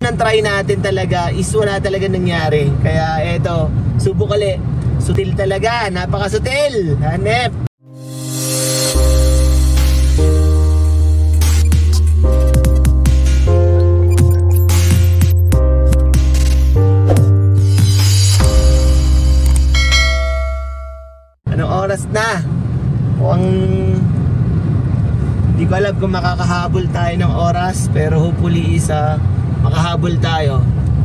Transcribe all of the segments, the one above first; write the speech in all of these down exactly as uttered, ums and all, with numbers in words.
Nang try natin talaga is wala talaga nangyari. Kaya eto, subok ulit. Sutil talaga, napakasutil. Hanep. Anong oras na? Mukhang hindi ko alam kung makakahabol tayo ng oras, pero hopefully isa makahabol tayo.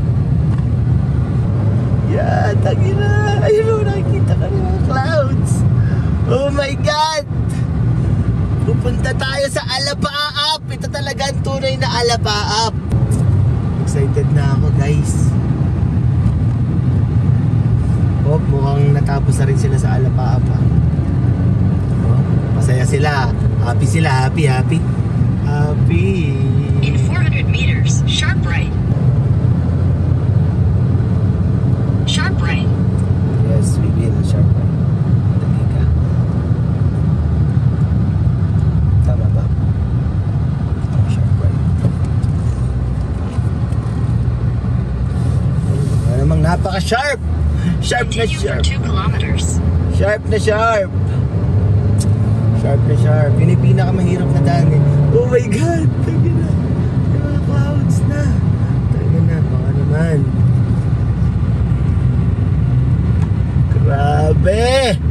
Yeah, tagi na. Ayun o, nakikita ka ng mga clouds. Oh my God! Pupunta tayo sa Alapaap. Ito talaga ang tunay na Alapaap. Excited na ako, guys. Oh, mukhang natapos na rin sila sa Alapaap. Oh, masaya sila. Happy sila. Happy, happy. Happy. In four hundred meters, sharp right. Sharp right. Yes, we will. Sharp right. Dali ka. Tama ba? Oh, sharp right. Ano namang napaka-sharp. Sharp na Continue for sharp. two kilometers. Sharp na sharp. Sharp na sharp. Yun yung pinakamahirap na daan eh. Oh my God! Tayo na. Yung mga clouds na. Tayo na. Baka naman. Grabe!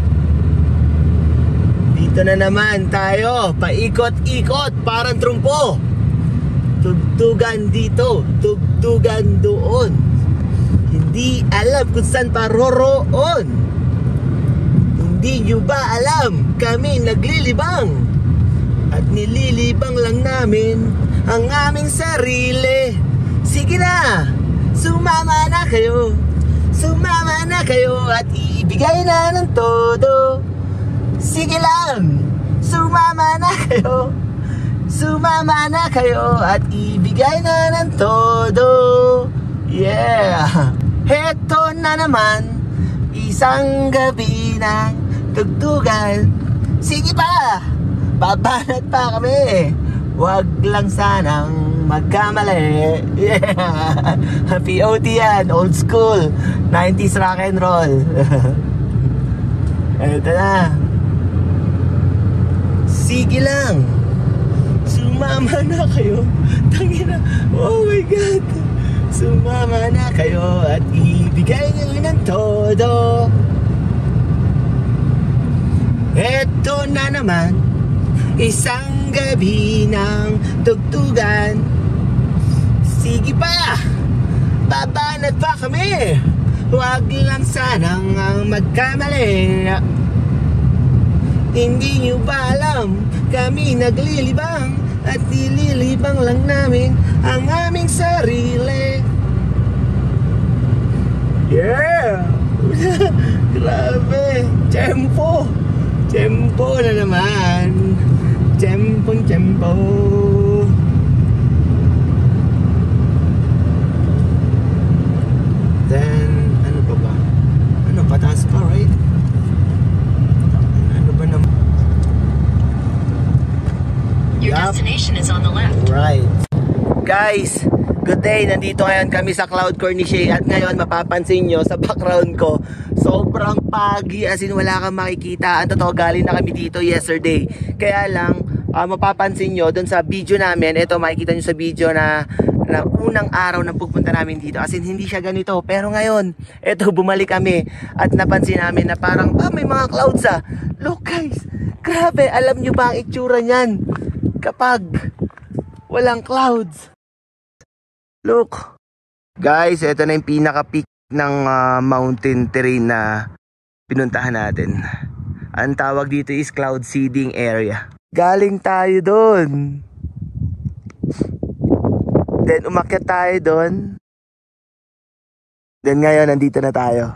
Dito na naman tayo. Paikot-ikot. Parang trumpo. Tugtugan dito. Tugtugan doon. Hindi alam kung saan paroroon. Hindi nyo ba alam? Kami naglilibang. At nililibang lang namin ang aming sarili. Sige na, sumama na kayo. Sumama na kayo at ibigay na ng todo. Sige lang, sumama na kayo. Sumama na kayo at ibigay na ng todo. Yeah! Heto na naman, isang gabi ng tugtugan. Sige pa, babanat pa kami. Wag lang sanang magkamali. Yeah. P O T yan, old school nineties rock and roll. Eto na. Sige lang, sumama na kayo. Tangina, oh my God. Sumama na kayo at ibigay nyo ng todo. Eto na naman, isang gabi ng tugtugan. Sige pa, babanat pa kami. Huwag lang sanang magkamali. Hindi nyo ba alam, kami naglilibang at nililibang lang namin ang aming sarili. Yeah! Grabe! Tempo! Tempo na naman. Tempong tempo. Then, ano pa ba? Ano, pataas pa, right? Ano ba naman? Your Yup. destination is on the left. Right. Guys, good day. Nandito ngayon kami sa Cloud Corniche. At ngayon mapapansin nyo sa background ko, sobrang pagi, as in wala kang makikita. Ang totoo, galing na kami dito yesterday. Kaya lang, uh, mapapansin nyo dun sa video namin, ito makikita nyo sa video na, na unang araw na pupunta namin dito. As in, hindi siya ganito. Pero ngayon, ito, bumalik kami. At napansin namin na parang, ah, may mga clouds ah. Look guys, grabe, alam nyo ba ang itsura nyan kapag walang clouds? Look. Guys, ito na yung pinaka-peak ng uh, mountain terrain na pinuntahan natin. Ang tawag dito is cloud seeding area. Galing tayo doon. Then umakyat tayo doon. Then ngayon nandito na tayo.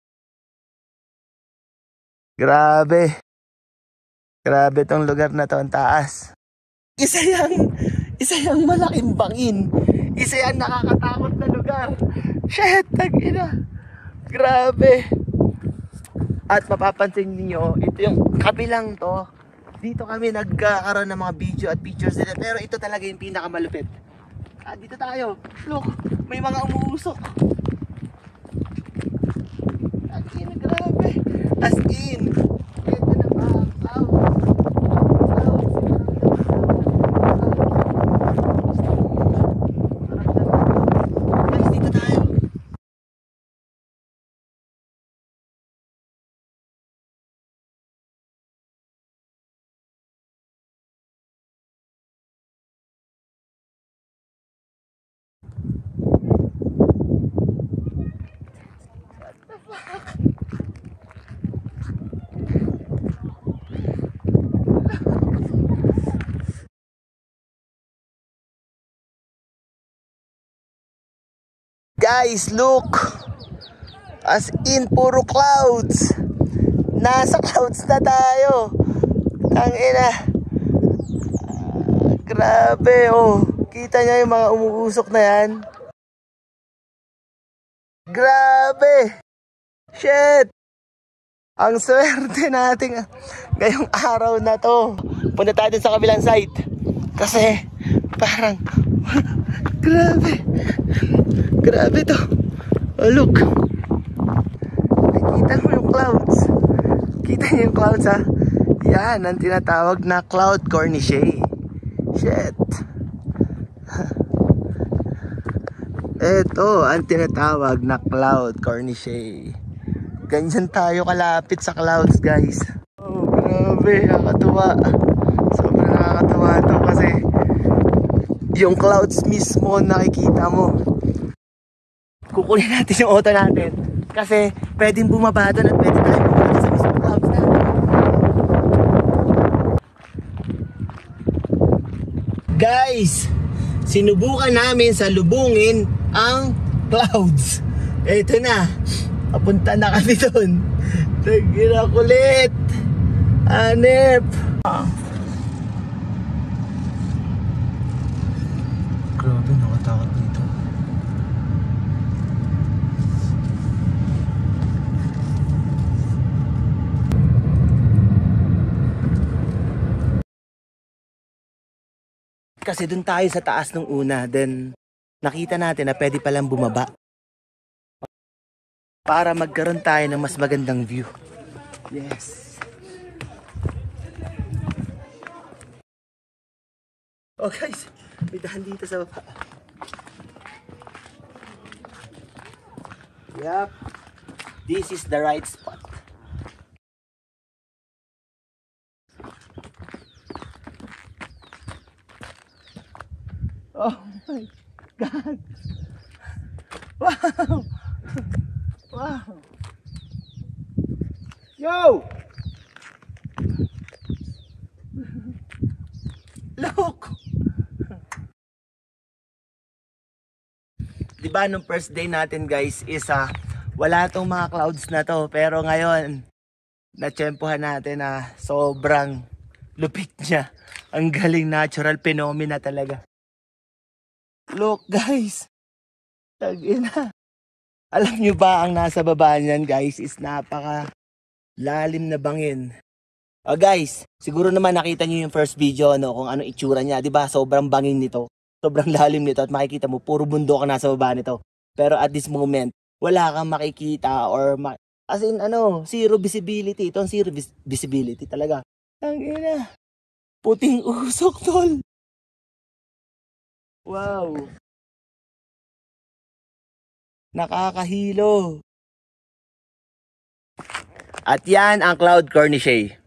Grabe. Grabe tong lugar na to, ang taas. Isa yang, isa yang malaking bangin. Isa yan nakakatakot na lugar. Shit, tag-ina. Grabe. At mapapansin niyo, ito yung kabilang to. Dito kami nagkakaroon ng mga video at pictures nila. Pero ito talaga yung pinakamalupit. Ah, dito tayo. Look, may mga umuusok. As in, grabe. As in. Ito na ba ang cloud? Guys, dito tayo. Guys, look. As in, puro clouds. Nasa clouds na tayo. Tangina. Ah, grabe, oh. Kita niya yung mga umuusok na yan. Grabe. Shit. Ang swerte natin ngayong araw na to. Punta tayo din sa kabilang side. Kasi, parang, grabe. Grabe to. Oh, look. Nakita mo yung clouds. Kita niyo yung clouds, ha? Yan ang tinatawag na cloud corniche. Shit. Ito ang tinatawag na cloud corniche. Ganyan tayo kalapit sa clouds, guys. Oh, grabe. Nakakatuwa. Sobrang nakakatuwa to kasi yung clouds mismo nakikita mo. Kukunin natin yung auto natin kasi pwedeng bumaba doon at pwede tayo bumaba sa mismo clouds natin. Guys, sinubukan namin sa lubungin ang clouds. Ito na. Papunta na kami doon. Tagina kulit. Hanep. Grabe, nakatakot dito. Kasi doon tayo sa taas nung una, then nakita natin na pwede palang bumaba para magkaroon tayo ng mas magandang view. Yes. Oh guys, may dahan dito sa baba. Yep. This is the right spot. Oh my God. Wow. Wow. Yo. Look. Diba nung first day natin, guys, is uh, wala tong mga clouds na to, pero ngayon natsyempohan natin na sobrang lupit niya. Ang galing, natural phenomena talaga. Look, guys. Tagina. Alam nyo ba ang nasa baba niyan, guys, is napaka lalim na bangin. Oh, guys, siguro naman nakita nyo yung first video, ano, kung anong itsura niya. Diba? Sobrang bangin nito. Sobrang lalim nito at makikita mo, puro bundok ang nasa baba nito. Pero at this moment, wala kang makikita or ma as in, ano, zero visibility. Ito ang zero vis visibility talaga. Tangina. Puting usok, tol. Wow. Nakakahilo. At yan ang cloud corniche.